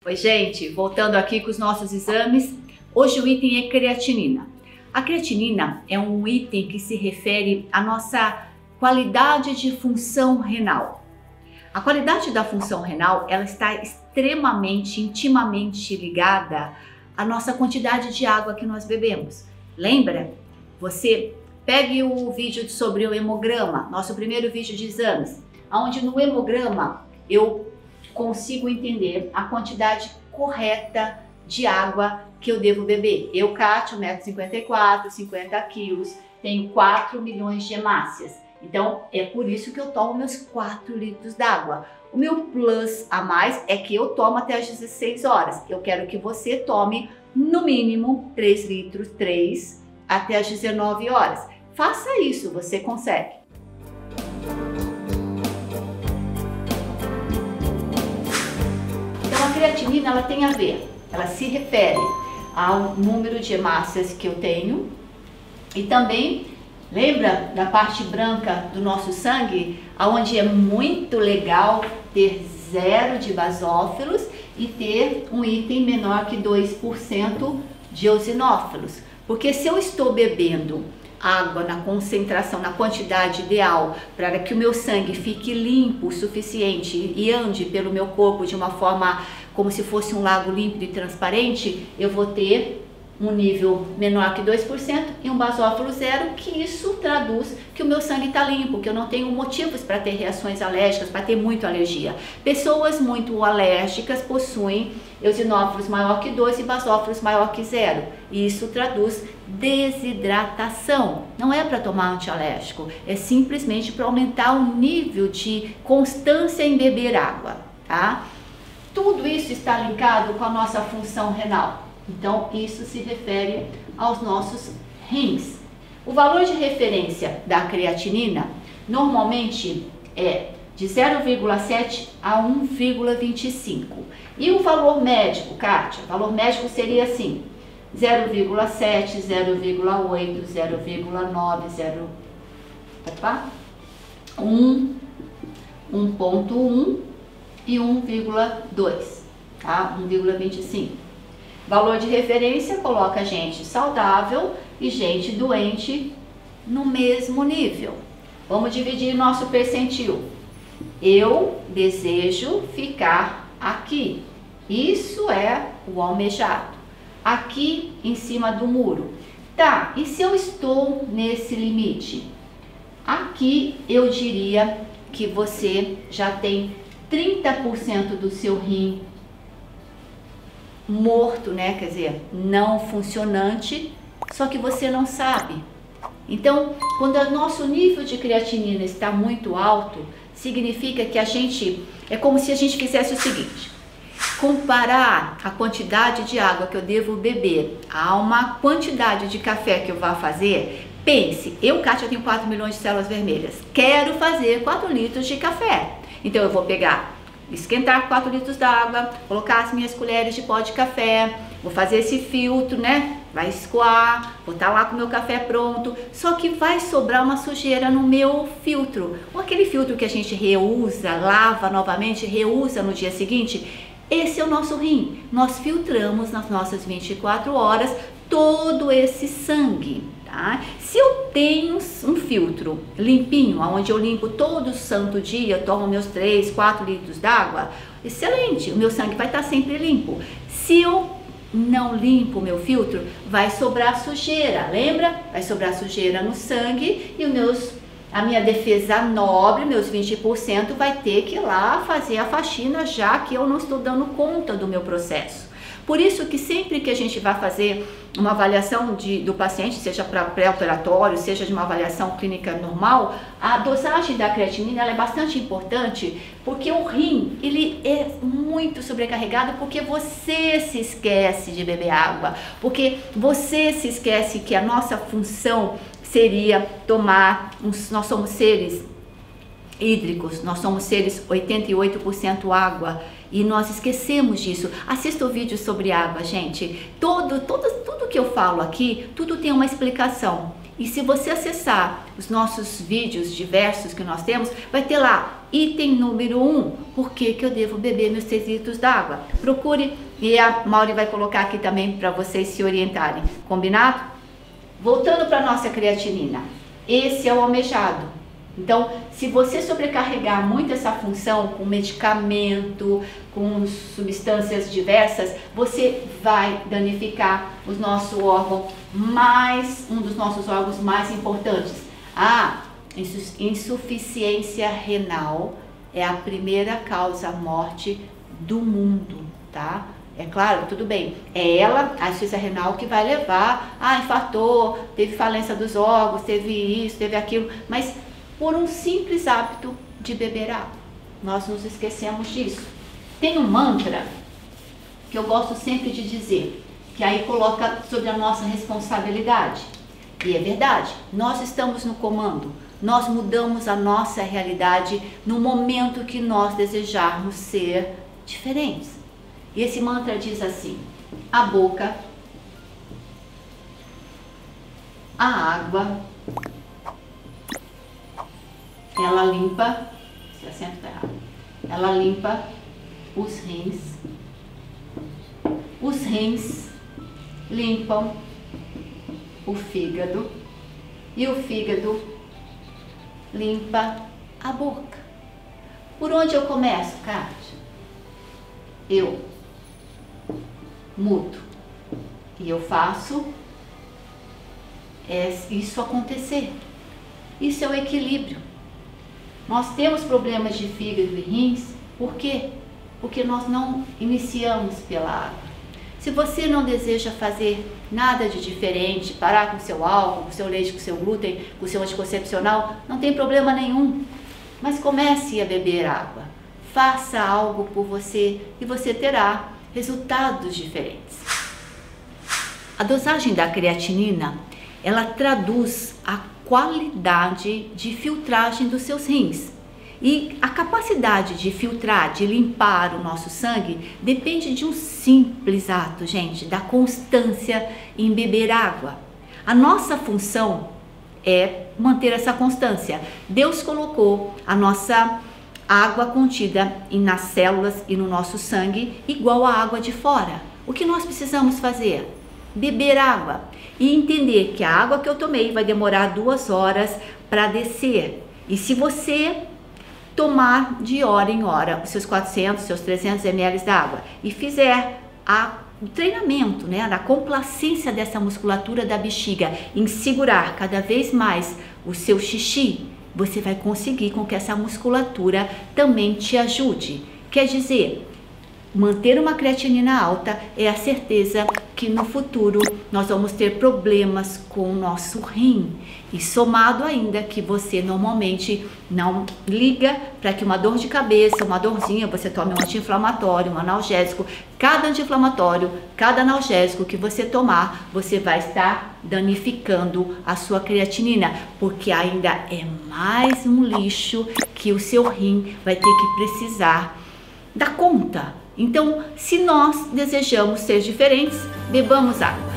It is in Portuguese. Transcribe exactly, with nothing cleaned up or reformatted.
Oi, gente, voltando aqui com os nossos exames. Hoje o item é creatinina. A creatinina é um item que se refere à nossa qualidade de função renal. A qualidade da função renal, ela está extremamente, intimamente ligada à nossa quantidade de água que nós bebemos. Lembra? Você pegue o vídeo sobre o hemograma, nosso primeiro vídeo de exames, onde no hemograma eu consigo entender a quantidade correta de água que eu devo beber. Eu, Kátia, um metro e cinquenta e quatro, cinquenta quilos, tenho quatro milhões de hemácias. Então, é por isso que eu tomo meus quatro litros d'água. O meu plus a mais é que eu tomo até às dezesseis horas. Eu quero que você tome, no mínimo, três litros, três, até às dezenove horas. Faça isso, você consegue. A creatinina, ela tem a ver, ela se refere ao número de hemácias que eu tenho e também, lembra da parte branca do nosso sangue, onde é muito legal ter zero de basófilos e ter um item menor que dois por cento de eosinófilos, porque se eu estou bebendo água na concentração, na quantidade ideal, para que o meu sangue fique limpo o suficiente e ande pelo meu corpo de uma forma como se fosse um lago límpido e transparente, eu vou ter um nível menor que dois por cento e um basófilo zero, que isso traduz que o meu sangue está limpo, que eu não tenho motivos para ter reações alérgicas, para ter muita alergia. Pessoas muito alérgicas possuem eosinófilos maior que dois e basófilos maior que zero. E isso traduz desidratação. Não é para tomar antialérgico, é simplesmente para aumentar o nível de constância em beber água, tá? Tudo isso está linkado com a nossa função renal. Então, isso se refere aos nossos rins. O valor de referência da creatinina normalmente é de zero vírgula sete a um vírgula vinte e cinco. E o valor médico, Kátia? O valor médico seria assim: zero vírgula sete, zero vírgula oito, zero vírgula nove, zero, opa, um, um ponto um e um vírgula dois, tá? um vírgula vinte e cinco. Valor de referência coloca gente saudável e gente doente no mesmo nível. Vamos dividir nosso percentil. Eu desejo ficar aqui. Isso é o almejado. Aqui em cima do muro. Tá, e se eu estou nesse limite? Aqui eu diria que você já tem trinta por cento do seu rim morto, né? Quer dizer, não funcionante, só que você não sabe. Então, quando o nosso nível de creatinina está muito alto, significa que a gente, é como se a gente fizesse o seguinte: comparar a quantidade de água que eu devo beber a uma quantidade de café que eu vá fazer. Pense, eu, Kátia, tenho quatro milhões de células vermelhas, quero fazer quatro litros de café. Então eu vou pegar, esquentar quatro litros d'água, colocar as minhas colheres de pó de café, vou fazer esse filtro, né? Vai escoar, vou estar lá com o meu café pronto, só que vai sobrar uma sujeira no meu filtro. Ou aquele filtro que a gente reusa, lava novamente, reusa no dia seguinte. Esse é o nosso rim. Nós filtramos nas nossas vinte e quatro horas todo esse sangue, tá? Se eu tenho um filtro limpinho, onde eu limpo todo santo dia, tomo meus três, quatro litros d'água, excelente, o meu sangue vai estar sempre limpo. Se eu não limpo o meu filtro, vai sobrar sujeira, lembra? Vai sobrar sujeira no sangue e os meus, a minha defesa nobre, meus vinte por cento, vai ter que ir lá fazer a faxina, já que eu não estou dando conta do meu processo. Por isso que sempre que a gente vai fazer uma avaliação de, do paciente, seja para pré-operatório, seja de uma avaliação clínica normal, a dosagem da creatinina ela é bastante importante, porque o rim ele é muito sobrecarregado, porque você se esquece de beber água, porque você se esquece que a nossa função seria tomar, uns, nós somos seres hídricos, nós somos seres oitenta e oito por cento água e nós esquecemos disso. Assista o vídeo sobre água, gente. Todo, todo, tudo que eu falo aqui, tudo tem uma explicação. E se você acessar os nossos vídeos diversos que nós temos, vai ter lá, item número um, por que que eu devo beber meus três litros d'água? Procure e a Mauri vai colocar aqui também para vocês se orientarem, combinado? Voltando para a nossa creatinina, esse é o almejado. Então, se você sobrecarregar muito essa função com medicamento, com substâncias diversas, você vai danificar o nosso órgão mais, um dos nossos órgãos mais importantes. A insuficiência renal é a primeira causa morte do mundo, tá? É claro, tudo bem, é ela, a insuficiência renal, que vai levar, ah, infartou, teve falência dos órgãos, teve isso, teve aquilo, mas por um simples hábito de beber água. Nós nos esquecemos disso. Tem um mantra que eu gosto sempre de dizer, que aí coloca sobre a nossa responsabilidade. E é verdade, nós estamos no comando, nós mudamos a nossa realidade no momento que nós desejarmos ser diferentes. E esse mantra diz assim: a boca, a água, ela limpa, esse acento está errado, ela limpa os rins, os rins limpam o fígado e o fígado limpa a boca. Por onde eu começo, Kátia? Eu mudo e eu faço é isso acontecer. Isso é o equilíbrio. Nós temos problemas de fígado e rins, por quê? Porque nós não iniciamos pela água. Se você não deseja fazer nada de diferente, parar com o seu álcool, com o seu leite, com o seu glúten, com o seu anticoncepcional, não tem problema nenhum. Mas comece a beber água. Faça algo por você e você terá resultados diferentes. A dosagem da creatinina, ela traduz a qualidade de filtragem dos seus rins. E a capacidade de filtrar, de limpar o nosso sangue, depende de um simples ato, gente, da constância em beber água. A nossa função é manter essa constância. Deus colocou a nossa água contida nas células e no nosso sangue igual à água de fora. O que nós precisamos fazer? Beber água e entender que a água que eu tomei vai demorar duas horas para descer. E se você tomar de hora em hora os seus quatrocentos, seus trezentos mililitros d'água e fizer a, o treinamento, né, da complacência dessa musculatura da bexiga em segurar cada vez mais o seu xixi, você vai conseguir com que essa musculatura também te ajude. Quer dizer, manter uma creatinina alta é a certeza que no futuro nós vamos ter problemas com o nosso rim. E somado ainda que você normalmente não liga para que uma dor de cabeça, uma dorzinha, você tome um anti-inflamatório, um analgésico. Cada anti-inflamatório, cada analgésico que você tomar, você vai estar danificando a sua creatinina, porque ainda é mais um lixo que o seu rim vai ter que precisar dar conta. Então, se nós desejamos ser diferentes, bebamos água.